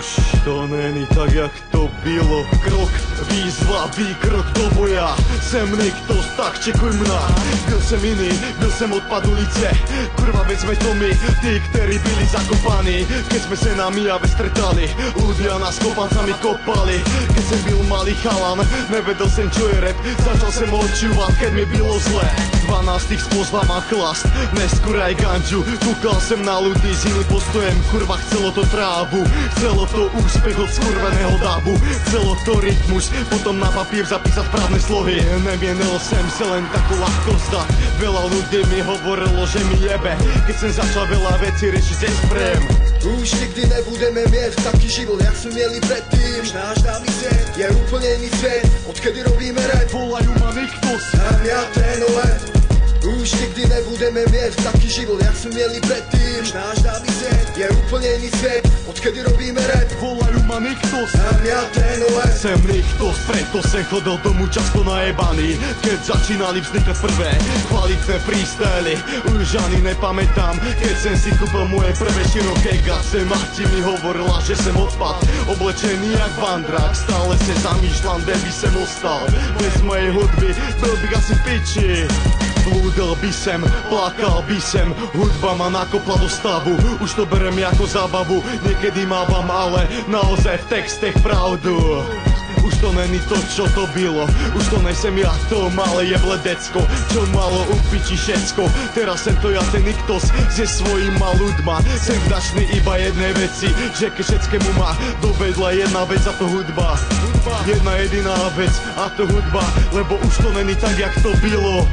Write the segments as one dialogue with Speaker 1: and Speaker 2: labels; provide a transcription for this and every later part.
Speaker 1: to není tak, jak to bylo. Krok, výzva, výkrok do boja. Jsem Niktos, tak čekuj mna. Byl jsem jiný, byl jsem odpad ulice. Kurva, veď sme to my, tí, ktorí byli zakopaní. Keď sme se na Mijave stretali, ľudia nás kopancami kopali. Keď som byl malý chalan, nevedel som čo je rap. Začal som odčúvať, keď mi bylo zle. 12 spozla ma chlast, neskúraj ganžu. Kúkal som na ľudí s iným postojem. Kurva, chcelo to trávu, chcelo to úspech od skurveného dabu. Chcelo to rytmus, potom na papír zapísať správne slohy. Nevienil som sa len takú ľahko vzdať. Veľa ľudí mi hovorilo, že mi jebe, keď som začal veľa vecí riešiť extrém.
Speaker 2: Už nikdy nebudeme mít taký život, jak jsme měli předtím. Náš dávný svět je úplně jiný svět, odkedy robíme rap.
Speaker 1: Volajú ma Niktos
Speaker 2: a já trénové. Už nikdy nebudeme mít taký život, jak jsme měli předtím. Náš dávný svět je úplně jiný svět, odkedy robíme rap.
Speaker 1: Volajú ma Niktos
Speaker 2: a já trénové.
Speaker 1: Sem Niktos, preto sem chodil domů často najebaný. Keď začínali vznikať prvé kvalitné freestyly, už ani nepamätám, keď som si kúpil moje prvé široké gace. Mati mi hovorila, že som odpad, oblečený jak vandrák. Stále se zamýšľam, kde by som ostal. Bez mojej hudby byl bych asi v piči. Blúdil by sem, plakal by sem, hudba ma nakopla do stavu. Už to berem jako zábavu, niekedy mávam, ale naozaj v textech pravdu. Už to není to, čo to bylo, už to nejsem ja, to malé jeble decko, čo malo upiči všetko. Teraz sem to ja, ten Niktos, se svojima ľudma. Sem vdačný iba jednej veci, že ke všetkému ma dovedla jedna vec, a to hudba. Jedna jediná vec, a to hudba, lebo už to není tak, jak to bylo.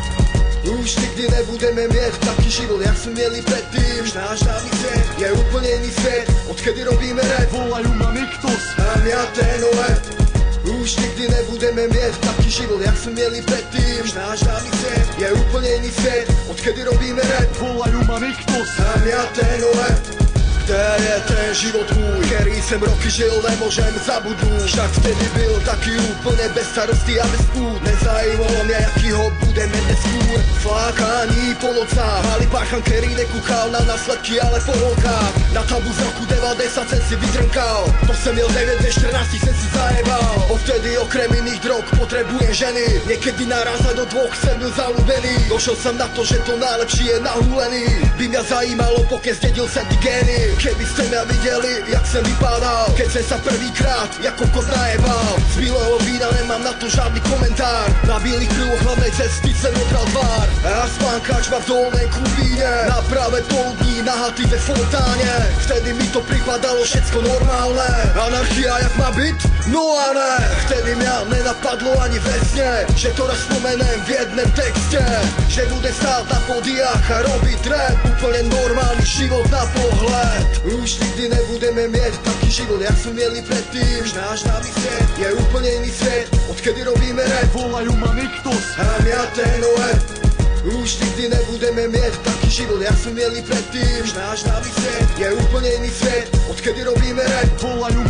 Speaker 2: Už nikdy nebudeme mít taký život, jak jsme měli předtím. Náš dávný svět je úplně jiný svět, odkedy robíme rap.
Speaker 1: Volajú ma Niktos
Speaker 2: a já trénové. Už nikdy nebudeme mít taký život, jak jsme měli předtím. Náš dávný svět je úplně jiný svět, odkedy robíme rap.
Speaker 1: Volajú ma Niktos
Speaker 2: a já trénové. Kde je ten život můj, který jsem roky žil, nemůžem zabudnout. Však vtedy byl taky úplně bez starostí a bez půd. Nezajímalo mě, jakýho budeme dnes kůr. Flákání po nocách, malý páchan, který nekukal na následky, ale po holkách. Na tabu z roku 90 jsem si vydrnkal, to jsem měl 9, ve 14 jsem si zajebal. Odtedy okrem jiných drog potřebujem ženy, někdy naraz do dvoch jsem byl zalubený. Došel jsem na to, že to najlepší je nahulený. By mě zajímalo, pokud zdědil jsem ty gény. Kebyste mě viděli, jak jsem vypadal, keď jsem sa prvýkrát jako kot najebal. Z bílého vína nemám na to žádný komentár, na bílých krůch hlavnej cesty jsem obral tvár. A spánkač má v dolnej klubíně, na pravé poudní nahatý ve fontáně. Vtedy mi to připadalo všecko normálne, anarchia jak má být? No a ne. Vtedy mě nenapadlo ani ve sně, že to rozpomenem v jednom textě, že bude stát na podiách a robit rap. Úplně normální život na pohled. Už nikdy nebudeme mít taký život, jak jsme měli předtím. Náš dávný svět je úplně jiný svět, odkedy robíme rap.
Speaker 1: Volajú ma Niktos
Speaker 2: a já trénové. Už nikdy nebudeme mít taký život, jak jsme měli předtím. Náš dávný svět je úplně jiný svět, odkedy robíme rap.
Speaker 1: Volajú